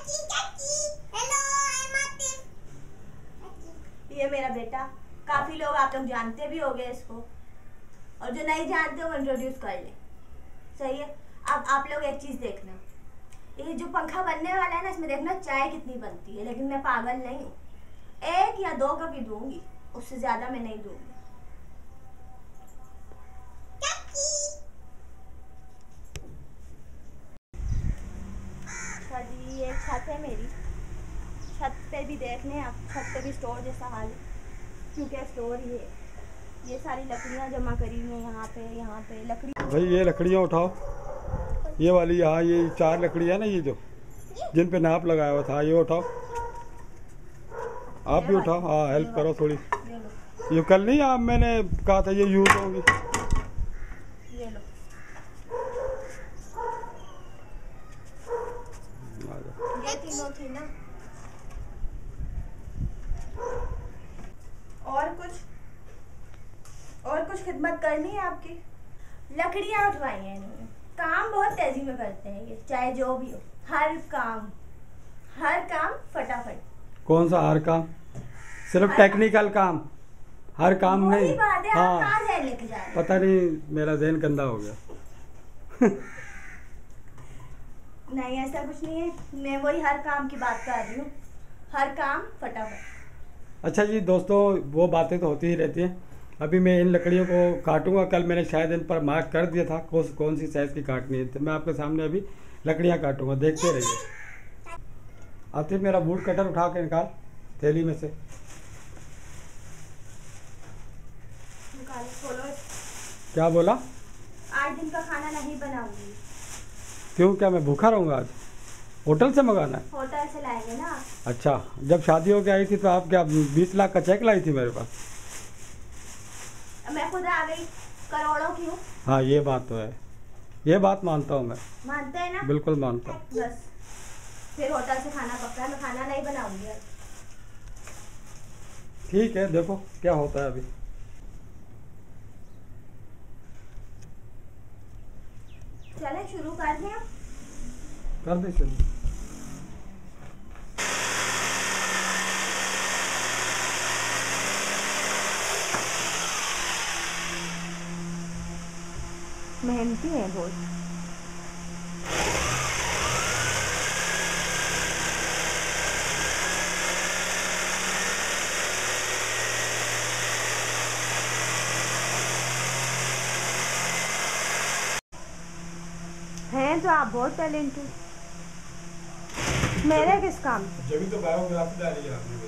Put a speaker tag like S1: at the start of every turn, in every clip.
S1: ये मेरा बेटा, काफी लोग आप लोग जानते भी होंगे इसको, और जो नहीं जानते वो इंट्रोड्यूस कर ले। सही है। अब आप लोग एक चीज देखना, ये जो पंखा बनने वाला है ना, इसमें देखना चाय कितनी बनती है, लेकिन मैं पागल नहीं हूँ, 1 या 2 कप ही दूंगी, उससे ज्यादा मैं नहीं दूंगी। अच्छा जी, ये छत है मेरी, छत पे भी देख लें आप, छत पे भी स्टोर जैसा हाल है, क्योंकि स्टोर ये सारी लकड़ियाँ जमा करी हुई हैं यहाँ पे लकड़ी।
S2: भाई ये लकड़ियाँ उठाओ, ये वाली, यहाँ ये 4 लकड़ियाँ ना, ये जो जिन पे नाप लगाया हुआ था, ये उठाओ, आप भी उठाओ। हाँ, हेल्प करो थोड़ी। ये कल नहीं, आप मैंने कहा था ये यूज होगी।
S1: ये लो, ये तीनों थी ना। और कुछ खिदमत करनी है आपकी? लकड़ियाँ उठवाई हैं इन्होंने, काम बहुत तेजी में करते हैं ये, चाहे जो भी हो, हर काम फटाफट।
S2: कौन सा हर काम? सिर्फ टेक्निकल काम, हर काम नहीं।
S1: हाँ,
S2: पता नहीं, मेरा ज़हन गंदा हो गया।
S1: नहीं, ऐसा कुछ नहीं है, मैं वही हर काम की बात कर रही हूँ, हर काम फटाफट।
S2: अच्छा जी दोस्तों, वो बातें तो होती ही रहती हैं। अभी मैं इन लकड़ियों को काटूंगा, कल मैंने शायद इन पर मार्क कर दिया था कौन सी साइज़ की काटनी है, तो मैं आपके सामने अभी लकड़ियाँ काटूंगा, देखते रहिए। आते मेरा वुड कटर उठा के निकाल थैली में से। क्या बोला?
S1: 8 दिन का खाना नहीं बनाऊंगी।
S2: क्यों, क्या मैं भूखा रहूँगा आज? होटल से मंगाना है?
S1: होटल से लाएंगे ना।
S2: अच्छा, जब शादी होके आई थी तो आप क्या 20 लाख का चेक लाई थी मेरे पास?
S1: मैं खुद आ गई, करोड़ों की हूँ।
S2: हाँ, ये बात तो है, ये बात मानता हूँ मैं।
S1: मानते हैं ना?
S2: बिल्कुल मानता हूँ।
S1: बस फिर होटल से खाना पक्का है, मैं खाना नहीं बनाऊंगी।
S2: ठीक है, देखो क्या होता है अभी।
S1: चलें शुरू कर दें?
S2: कर दे चलिए।
S1: मेहनती है बहुत। हैं तो आप बहुत टैलेंटेड, मेरे किस काम?
S2: जब तो बायोग्राफी डाली है आपने।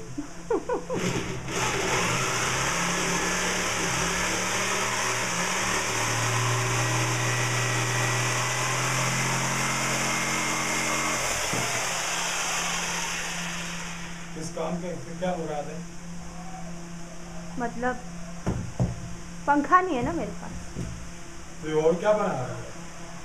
S2: इस काम के क्या मुराद है?
S1: मतलब पंखा नहीं है ना मेरे पास,
S2: तो और क्या बना रहा है?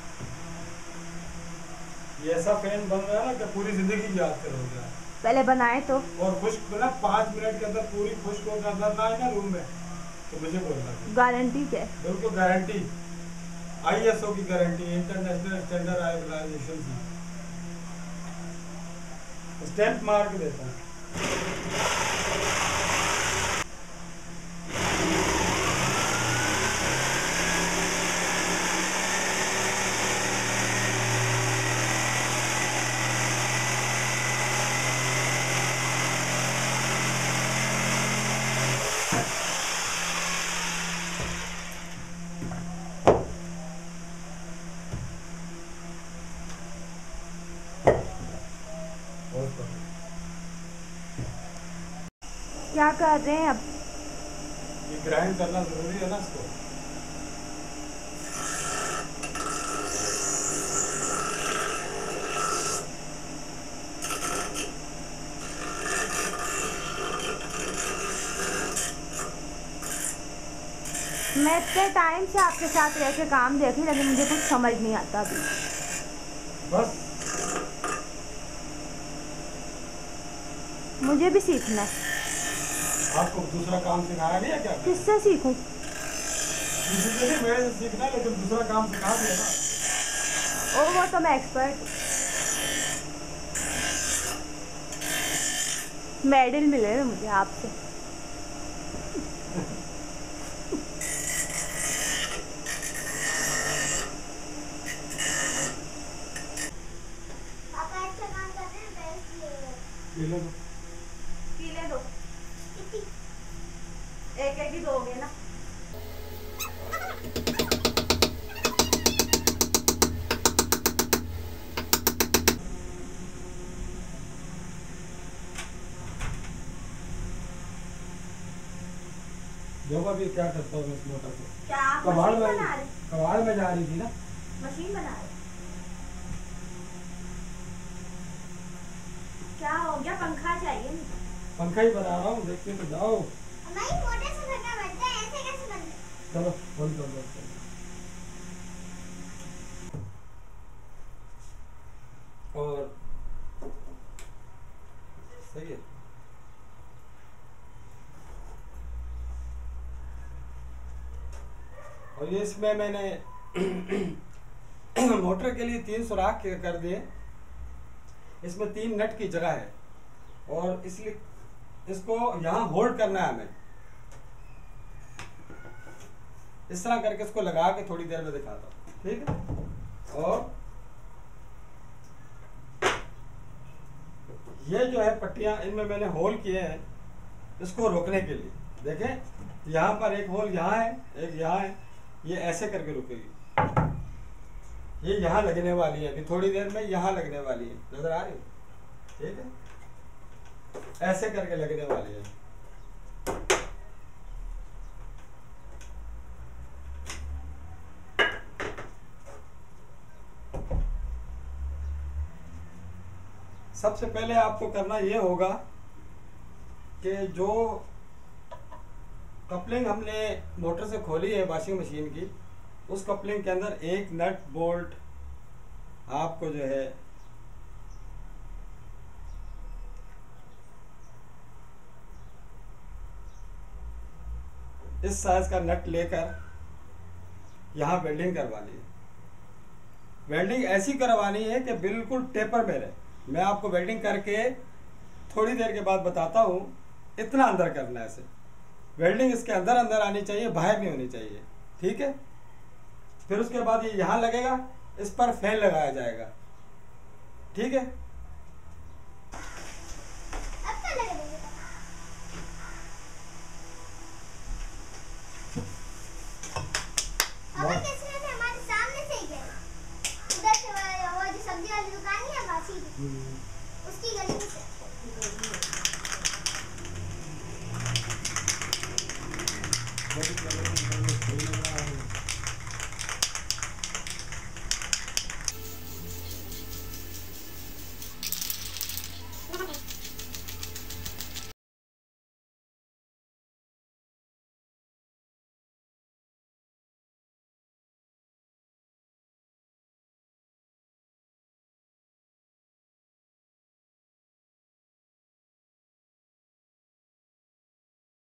S2: ये ऐसा फैन बन रहा है ना कि पूरी जिंदगी याद करोगे।
S1: पहले बनाए तो।
S2: और खुश्क ना 5 मिनट के अंदर पूरी खुश्क हो के अंदर ना आए ना रूम में, तो मुझे बोलना।
S1: गारंटी क्या?
S2: बिल्कुल गारंटी, ISO की गारंटी, इंटरनेशनल स्टैंडर्डाइजेशन की स्टैंप मार के देता है।
S1: क्या कर रहे हैं अब?
S2: ये ग्राइंड करना जरूरी है ना इसको।
S1: मैं इतने टाइम से आपके साथ रह के काम देख रही, लेकिन मुझे कुछ समझ नहीं आता अभी।
S2: बस
S1: मुझे भी सीखना है।
S2: आपको दूसरा काम सिखाया गया क्या?
S1: किससे सीखूं?
S2: किसी से नहीं, मेरे से सीखना है, लेकिन दूसरा काम सिखा दिया ना।
S1: ओ वो तो मैं एक्सपर्ट। मेडल मिले मुझे आपसे।
S3: पापा अच्छा काम कर रहे हैं, बेस्ट ये
S2: ले लो।
S1: पी ले दो,
S3: इतनी
S1: एक एक ही दोगे ना।
S2: देखो अभी क्या करता हूँ इस मोटर को।
S1: क्या आप
S2: कबाड़
S1: मशीन
S2: में
S1: बना रहे?
S2: कबाड़ में जा रही थी ना।
S1: मशीन बना रहे? क्या हो गया? पंखा चाहिए मुझे।
S2: पंखा ही बना रहा हूँ, देखते तो जाओ।
S3: हमारी मोटर से धक्का बनता है, ऐसे कैसे बनता है?
S2: चलो फोन कर दो। और सही है। और ये इसमें मैंने मोटर के लिए 3 सुराख कर दिए। इसमें 3 नट की जगह है और इसलिए इसको यहाँ होल्ड करना है हमें। इस तरह करके इसको लगा के थोड़ी देर में दिखाता हूँ, ठीक है। और ये जो है पट्टियां, इनमें मैंने होल किए हैं इसको रोकने के लिए। देखें यहाँ पर एक होल यहाँ है, एक यहाँ है, ये ऐसे करके रुकेगी। ये यहाँ लगने वाली है, अभी थोड़ी देर में यहाँ लगने वाली है, नजर आ रही है, ठीक है। ऐसे करके लगने वाली है। सबसे पहले आपको करना ये होगा कि जो कपलिंग हमने मोटर से खोली है वॉशिंग मशीन की, उस कपलिंग के अंदर एक नट बोल्ट आपको जो है इस साइज का नट लेकर यहाँ वेल्डिंग करवानी है। वेल्डिंग ऐसी करवानी है कि बिल्कुल टेपर में रहे। मैं आपको वेल्डिंग करके थोड़ी देर के बाद बताता हूँ। इतना अंदर करना है इसे। वेल्डिंग इसके अंदर अंदर आनी चाहिए, बाहर नहीं होनी चाहिए, ठीक है। फिर उसके बाद ये यहाँ लगेगा, इस पर फैन लगाया जाएगा, ठीक है।
S3: अब क्या लगा देंगे पापा? किसने से हमारे सामने से ही गए, उधर से वो जो सब्जी वाली दुकान है वासी की, उसकी गली में से।